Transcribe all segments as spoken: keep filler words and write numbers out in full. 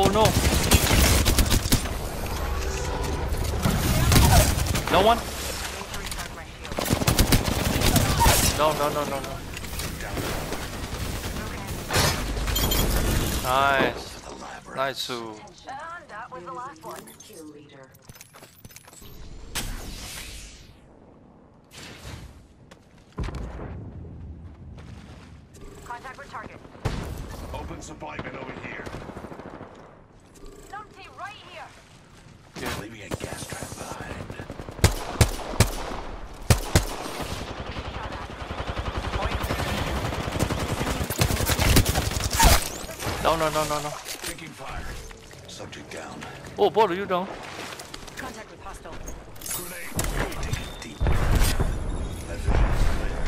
Oh no! No one? No, no, no, no, no. Nice. Nice. Sue. And that was the last one. Kill leader. Contact with target. Open supply bin over here. Numpty right here. Yeah. Leaving a gas trap behind. No, no, no, no, no. Taking fire. Subject down. Oh, both of you down. Contact with hostile. Grenade. Take it deep. That vision is clear.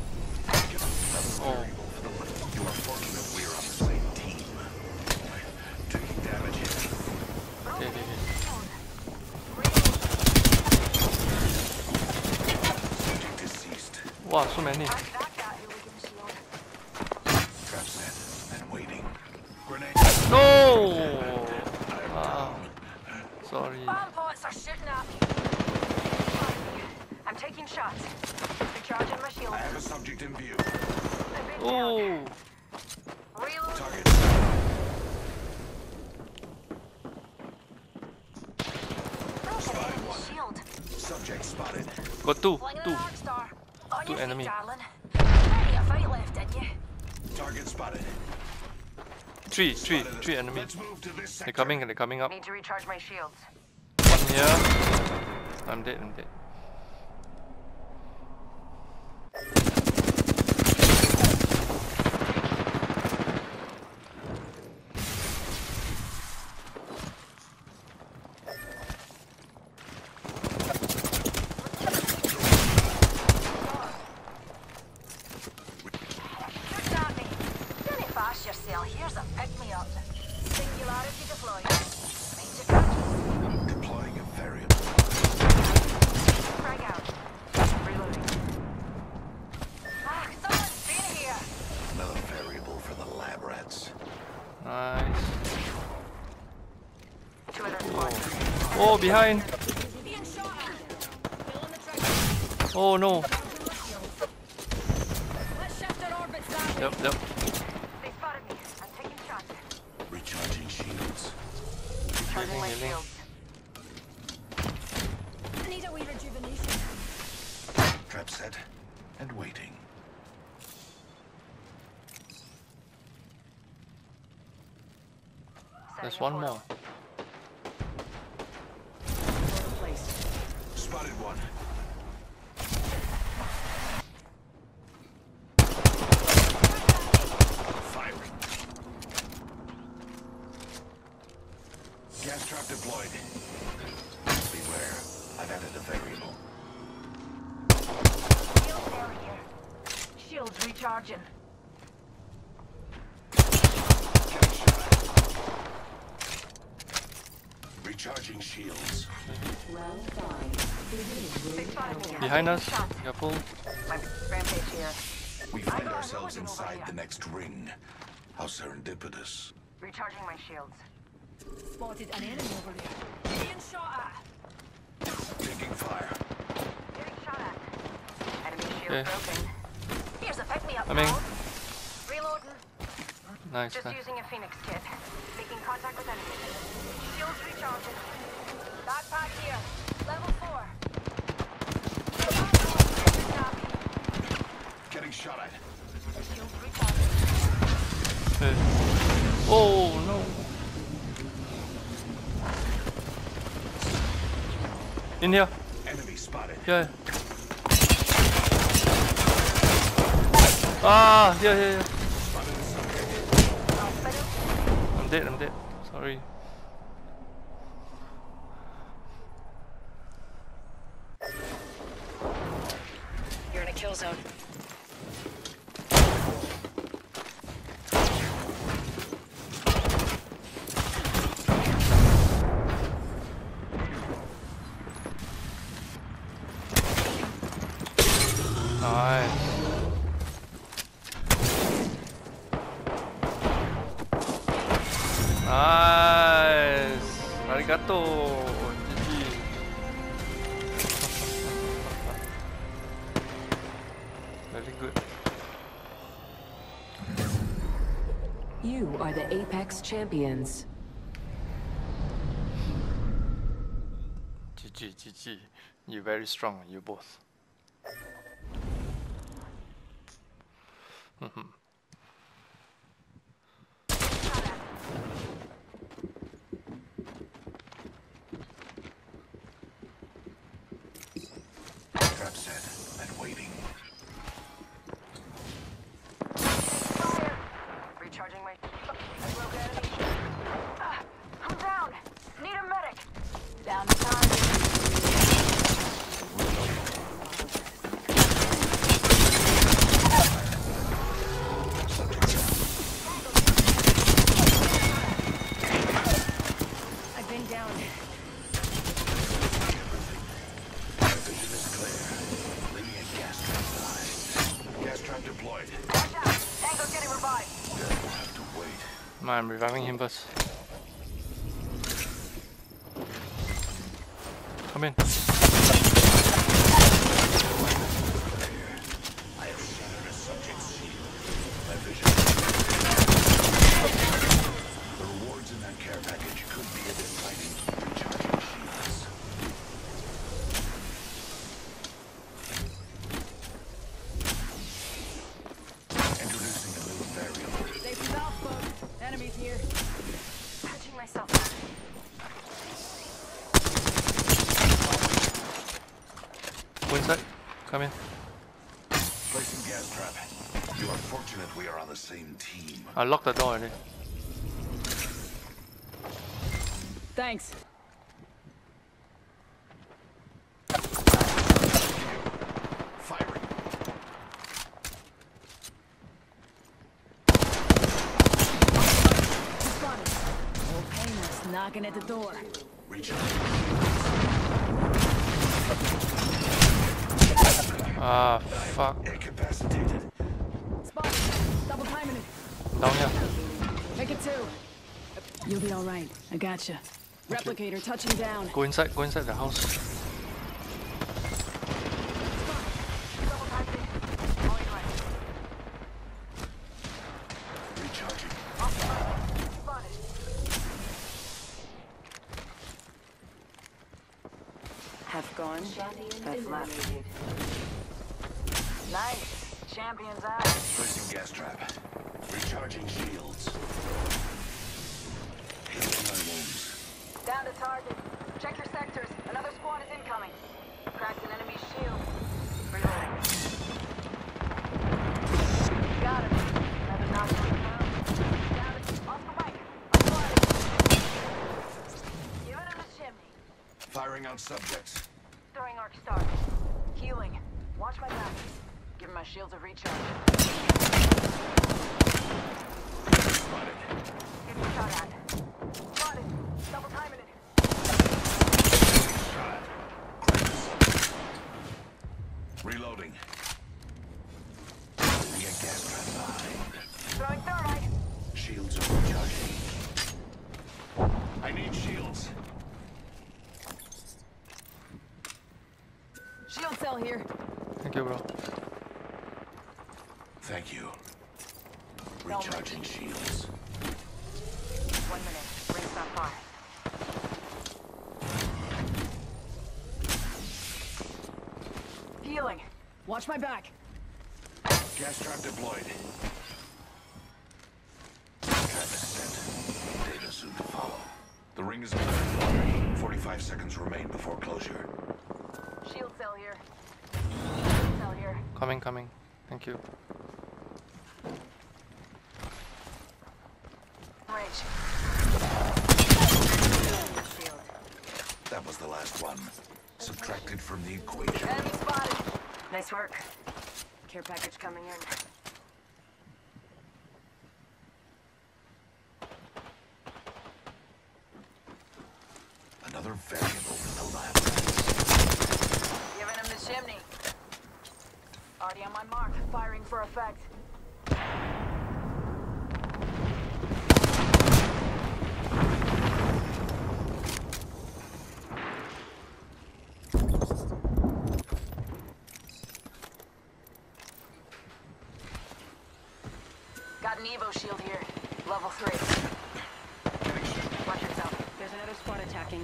Oh. You are fortunate we're on the same team. Taking damage here. Okay, okay, okay. Subject deceased. Wow, so many. Trap set and waiting. Grenade. No! Wow. Sorry. Bomb pots are shooting at me. I'm taking shots. Recharging my shield. I have a subject in view. Oh! Target. Spotted one. Shield. Subject spotted. Got two. Flinging Two. an arc star. On Two your feet, enemy. darling. Plenty of fight left, didn't you? Target spotted. Three. Three. Three enemies. Let's move to this sector. They're coming. They're coming up. Need to recharge my shields. One here. I'm dead. I'm dead. Shoot at me. Don't embarrass yourself. Here's a pick-me-up. Singularity deployed. Mind your cookies. Deploying a variable. Frag out. Reloading. Ah, someone's been here. Another variable for the lab rats. Nice. Two other squads. Oh, behind. Being shot at. Filling the trigger. Oh no. Let's shift our orbits that way. Yep, yep. They spotted me. I'm taking shots. Recharging shields. Recharging my Healing, healing. shields. I need a wee rejuvenation. Trap set and waiting. There's Setting a one portal. more. Placed. Spotted one. Firing. Gas trap deployed. Beware. I've added a variable. Shield barrier. Shields recharging. Getting shot. Recharging shields. They spotted me. I'm Behind taking us. shots. Careful. My rampage here. We I find got ourselves another one over inside here. the next ring. How serendipitous. Recharging my shields. Spotted an enemy over there. Being shot at. Taking fire. Getting shot at. Enemy shield Okay. broken. Here's a pick-me-up. Coming. pal. Reloading. Nice. Just nice. using a Phoenix kit. Making contact with enemy. Shields recharging. Backpack here. Level four. Getting shot at. Shields recharging. Okay. Oh no. In here. Enemy spotted. Yeah. Ah, yeah, yeah, yeah. Spotted a subject. I'm dead. I'm dead. Sorry. You're in a kill zone. Nice. Nice. Arigato. G G. Very good. You are the Apex champions. G G, G G. You're very strong, you both. Trap set and waiting. Fire! Recharging my... I broke enemy. Ah, I'm down. Need a medic. Down to target. I've been down. Vision is clear. Leaving a gas trap behind. Gas trap deployed. Watch out. Tango's getting revived. Dead will have to wait. Man, I'm reviving him first. Come in. I have shattered a subject's shield. My vision. The rewards in that care package could be a exciting recharging shields. Introducing a new variable. Safe south, folks. Enemies here. Patching myself up. Go inside. Come in. Placing gas trap. You are fortunate we are on the same team. I locked the door already. Thanks. Firing. Spotted. Old Painless knocking at the door. Recharging. Ah, fuck. Incapacitated. Spotted. Double timing it. Down here. Make it two. You'll be all right. I gotcha. Replicator touching down. Go inside. Go inside the house. Double targeting. Going right. Recharging. Spotted. Have gone. Have left. Nice. Champions out. Placing gas trap. Recharging shields. Healing my wounds. Down to target. Check your sectors. Another squad is incoming. Cracked an enemy shield. Reloading. Got it. Another knock on the ground. Down it. Off the mic. I'm flying. Give it him the chimney. Firing on subjects. Throwing arc star. Healing. Watch my back. Give my shields a recharge. Spotted. Getting shot at. Spotted. Double timing it. Shot. Reloading. Leaving a gas trap behind. Throwing third eye. Shields are recharging. I need shields. Shield cell here. Thank you, bro. Thank you. Recharging shields. One minute. Rings on fire. Healing. Watch my back. Gas trap deployed. Trap is set. Data soon to follow. The ring is moving. forty-five seconds remain before closure. Shield cell here. Shield cell here. Coming, coming. Thank you. Range. Shield. That was the last one. Subtracted from the equation. Enemy spotted. Nice work. Care package coming in. Another variable in the lab. Giving him the chimney. Already on my mark. Firing for effect. Evo shield here. Level three. Watch yourself. There's another squad attacking.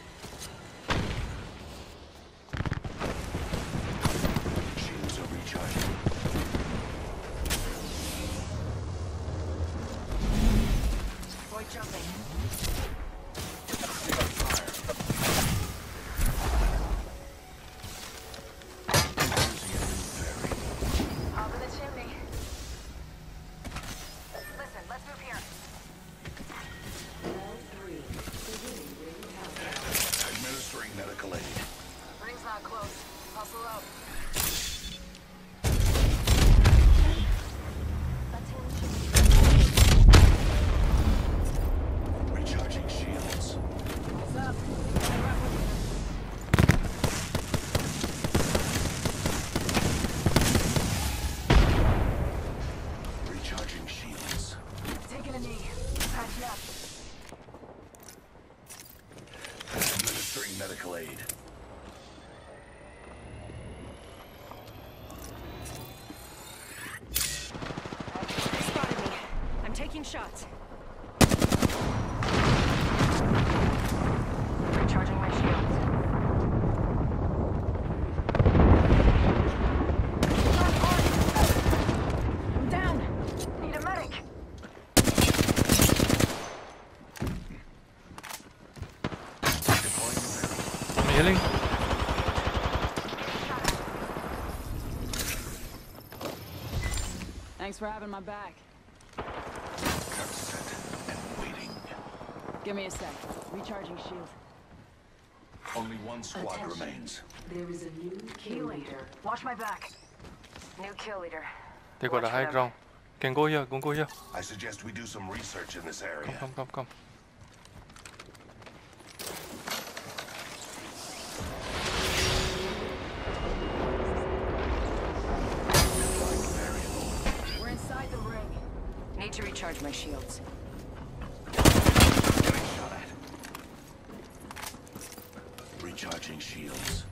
Shields are recharging. Boy jumping. Up in the chimney. Listen, let's move here. Administering medical aid. Ring's not close. Hustle up. Recharging shields. What's up? Recharging shields. Taking a knee. Patch you up. Administering medical aid. Spotted me. I'm taking shots. Recharging my shields. I'm down. Need a medic. Deploying medical. I'm healing. Thanks for having my back. Cut set and waiting. Give me a sec. Recharging shield. Only one squad Attention. remains. There is a new kill leader. Watch my back. New kill leader. They got a Watch high them. ground. Can go here, can go here. I suggest we do some research in this area. Come, come, come. We're inside the ring. Need to recharge my shields. Getting shot at. Recharging shields.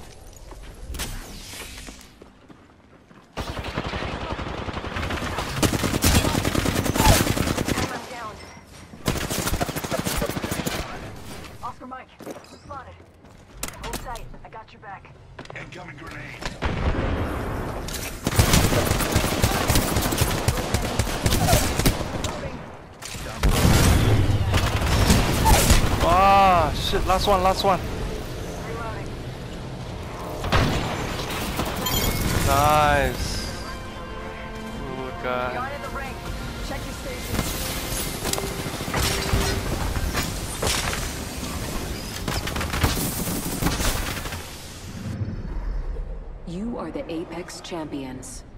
I'm down. Oscar Mike. Spotted. Hold tight. I got your back. Incoming grenade. Ah, shit, last one, last one. Reloading. Nice. Good guy. Beyond in the ring. Check your station. You are the Apex Champions.